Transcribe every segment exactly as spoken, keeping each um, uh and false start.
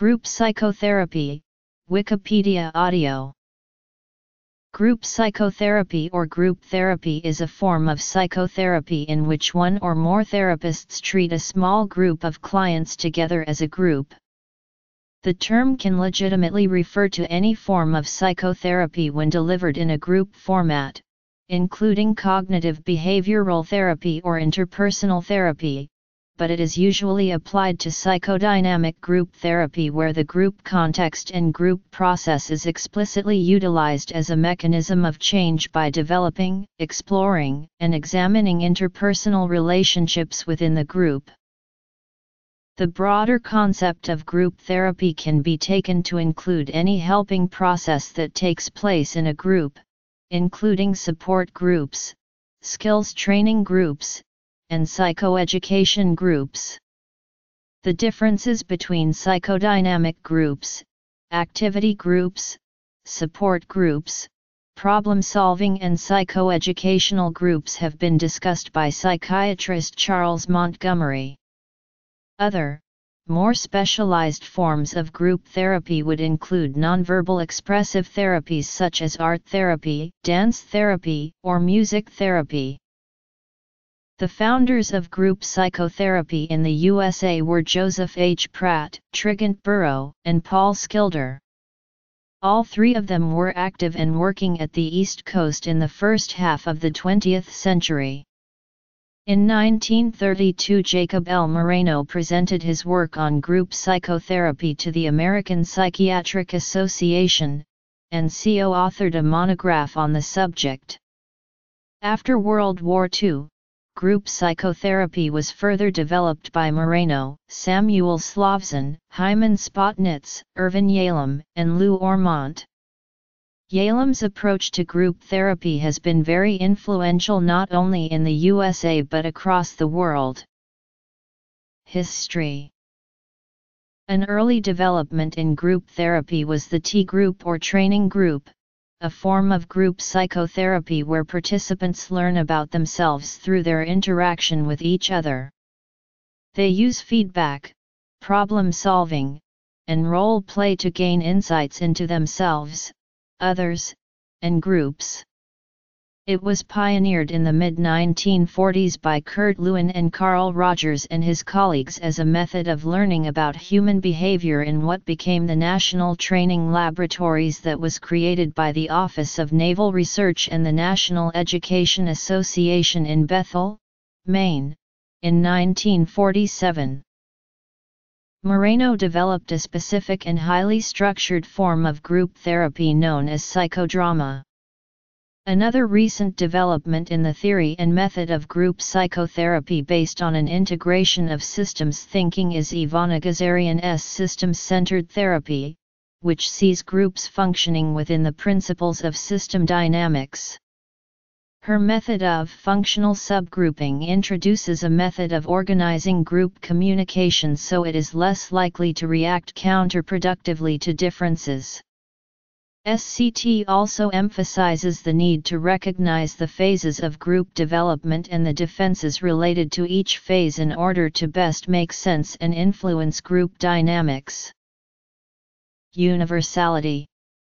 Group psychotherapy, Wikipedia audio. Group psychotherapy or group therapy is a form of psychotherapy in which one or more therapists treat a small group of clients together as a group. The term can legitimately refer to any form of psychotherapy when delivered in a group format, including cognitive behavioral therapy or interpersonal therapy, but it is usually applied to psychodynamic group therapy where the group context and group process is explicitly utilized as a mechanism of change by developing, exploring, and examining interpersonal relationships within the group. The broader concept of group therapy can be taken to include any helping process that takes place in a group, including support groups, skills training groups, and psychoeducation groups. The differences between psychodynamic groups, activity groups, support groups, problem-solving and psychoeducational groups have been discussed by psychiatrist Charles Montgomery. Other, more specialized forms of group therapy would include nonverbal expressive therapies such as art therapy, dance therapy, or music therapy. The founders of group psychotherapy in the U S A were Joseph H. Pratt, Trigant Burrow, and Paul Skilder. All three of them were active and working at the East Coast in the first half of the twentieth century. In nineteen thirty-two, Jacob L. Moreno presented his work on group psychotherapy to the American Psychiatric Association, and co-authored a monograph on the subject. After World War Two, group psychotherapy was further developed by Moreno, Samuel Slavson, Hyman Spotnitz, Irvin Yalom, and Lou Ormont. Yalem's approach to group therapy has been very influential not only in the U S A but across the world. History. An early development in group therapy was the T-group or training group, a form of group psychotherapy where participants learn about themselves through their interaction with each other. They use feedback, problem solving, and role play to gain insights into themselves, others, and groups. It was pioneered in the mid nineteen forties by Kurt Lewin and Carl Rogers and his colleagues as a method of learning about human behavior in what became the National Training Laboratories that was created by the Office of Naval Research and the National Education Association in Bethel, Maine, in nineteen forty-seven. Moreno developed a specific and highly structured form of group therapy known as psychodrama. Another recent development in the theory and method of group psychotherapy based on an integration of systems thinking is Ivana Gazarian's systems-centered therapy, which sees groups functioning within the principles of system dynamics. Her method of functional subgrouping introduces a method of organizing group communication so it is less likely to react counterproductively to differences. S C T also emphasizes the need to recognize the phases of group development and the defenses related to each phase in order to best make sense and influence group dynamics. Universality.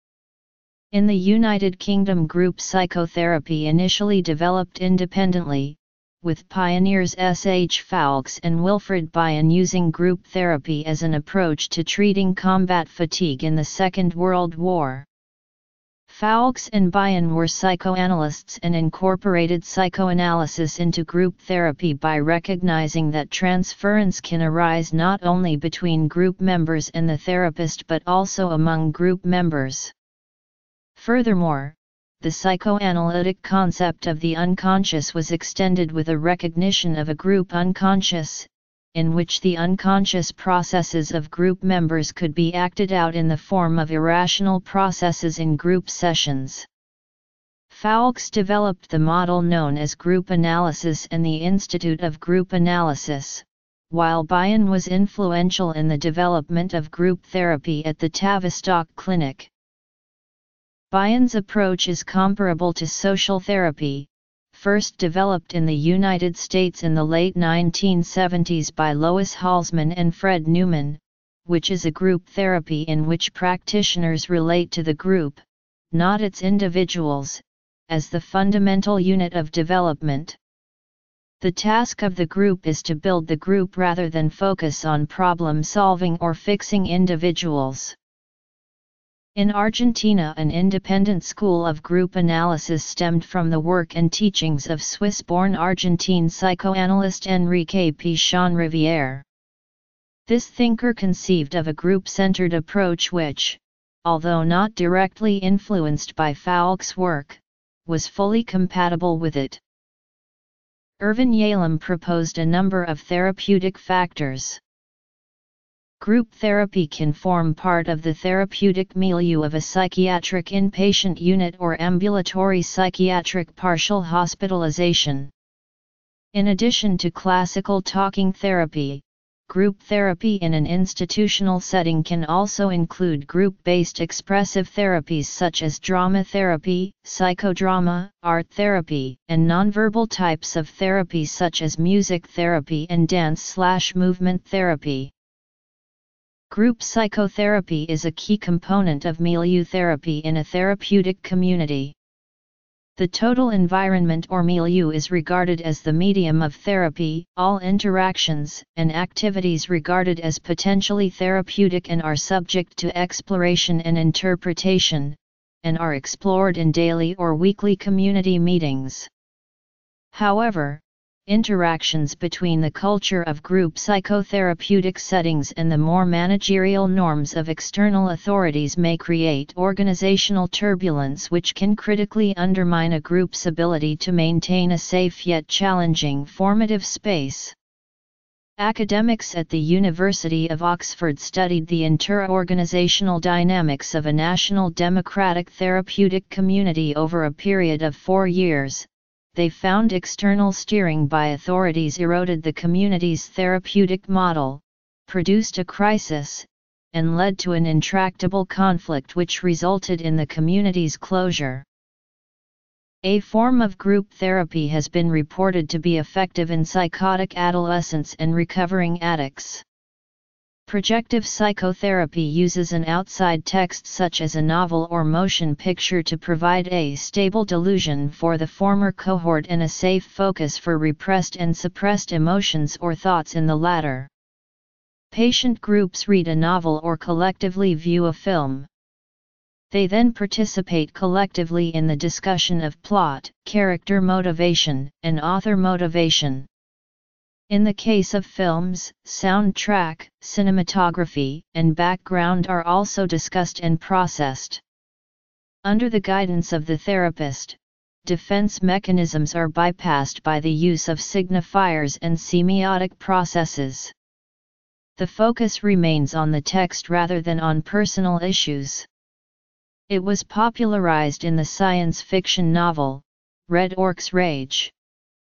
In the United Kingdom, group psychotherapy initially developed independently, with pioneers S H Fowlkes and Wilfred Bion using group therapy as an approach to treating combat fatigue in the Second World War. Fowlkes and Bion were psychoanalysts and incorporated psychoanalysis into group therapy by recognizing that transference can arise not only between group members and the therapist but also among group members. Furthermore, the psychoanalytic concept of the unconscious was extended with a recognition of a group unconscious, in which the unconscious processes of group members could be acted out in the form of irrational processes in group sessions. Fowlkes developed the model known as group analysis and the Institute of Group Analysis, while Bion was influential in the development of group therapy at the Tavistock Clinic. Bion's approach is comparable to social therapy, first developed in the United States in the late nineteen seventies by Lois Halsman and Fred Newman, which is a group therapy in which practitioners relate to the group, not its individuals, as the fundamental unit of development. The task of the group is to build the group rather than focus on problem solving or fixing individuals. In Argentina, an independent school of group analysis stemmed from the work and teachings of Swiss-born Argentine psychoanalyst Enrique Pichon Riviere. This thinker conceived of a group-centered approach which, although not directly influenced by Foucault's work, was fully compatible with it. Irvin Yalom proposed a number of therapeutic factors. Group therapy can form part of the therapeutic milieu of a psychiatric inpatient unit or ambulatory psychiatric partial hospitalization. In addition to classical talking therapy, group therapy in an institutional setting can also include group-based expressive therapies such as drama therapy, psychodrama, art therapy, and nonverbal types of therapy such as music therapy and dance-slash-movement therapy. Group psychotherapy is a key component of milieu therapy in a therapeutic community. The total environment or milieu is regarded as the medium of therapy, all interactions and activities regarded as potentially therapeutic and are subject to exploration and interpretation, and are explored in daily or weekly community meetings. However, interactions between the culture of group psychotherapeutic settings and the more managerial norms of external authorities may create organizational turbulence which can critically undermine a group's ability to maintain a safe yet challenging formative space. Academics at the University of Oxford studied the inter-organizational dynamics of a national democratic therapeutic community over a period of four years. They found external steering by authorities eroded the community's therapeutic model, produced a crisis, and led to an intractable conflict which resulted in the community's closure. A form of group therapy has been reported to be effective in psychotic adolescents and recovering addicts. Projective psychotherapy uses an outside text such as a novel or motion picture to provide a stable delusion for the former cohort and a safe focus for repressed and suppressed emotions or thoughts in the latter. Patient groups read a novel or collectively view a film. They then participate collectively in the discussion of plot, character motivation, and author motivation. In the case of films, soundtrack, cinematography, and background are also discussed and processed. Under the guidance of the therapist, defense mechanisms are bypassed by the use of signifiers and semiotic processes. The focus remains on the text rather than on personal issues. It was popularized in the science fiction novel, Red Orc's Rage.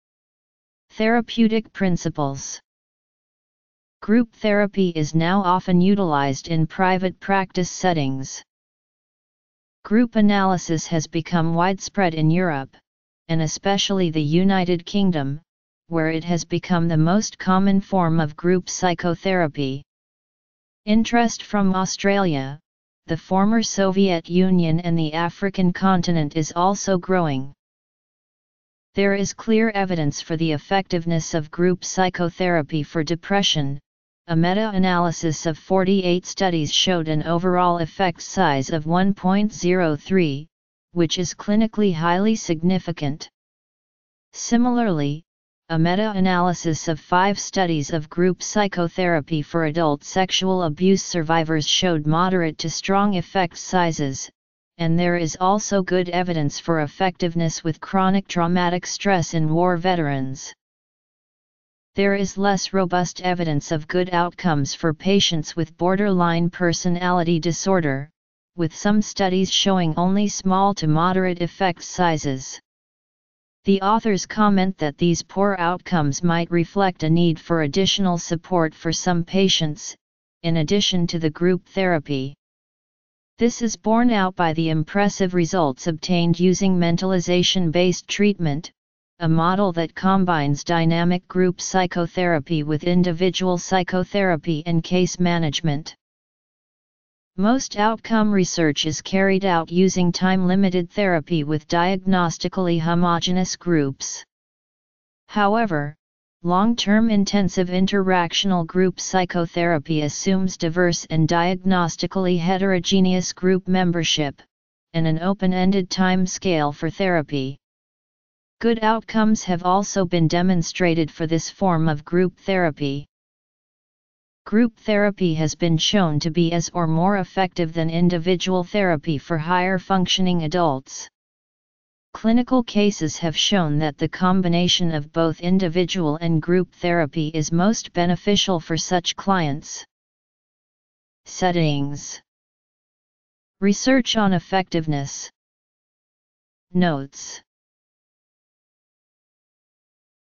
Therapeutic principles. Group therapy is now often utilized in private practice settings. Group analysis has become widespread in Europe, and especially the United Kingdom, where it has become the most common form of group psychotherapy. Interest from Australia, the former Soviet Union and the African continent is also growing. There is clear evidence for the effectiveness of group psychotherapy for depression. A meta-analysis of forty-eight studies showed an overall effect size of one point zero three, which is clinically highly significant. Similarly, a meta-analysis of five studies of group psychotherapy for adult sexual abuse survivors showed moderate to strong effect sizes, and there is also good evidence for effectiveness with chronic traumatic stress in war veterans. There is less robust evidence of good outcomes for patients with borderline personality disorder, with some studies showing only small to moderate effect sizes. The authors comment that these poor outcomes might reflect a need for additional support for some patients, in addition to the group therapy. This is borne out by the impressive results obtained using mentalization-based treatment, a model that combines dynamic group psychotherapy with individual psychotherapy and case management. Most outcome research is carried out using time-limited therapy with diagnostically homogeneous groups. However, long-term intensive interactional group psychotherapy assumes diverse and diagnostically heterogeneous group membership, and an open-ended time scale for therapy. Good outcomes have also been demonstrated for this form of group therapy. Group therapy has been shown to be as or more effective than individual therapy for higher functioning adults. Clinical cases have shown that the combination of both individual and group therapy is most beneficial for such clients. Settings. Research on effectiveness. Notes.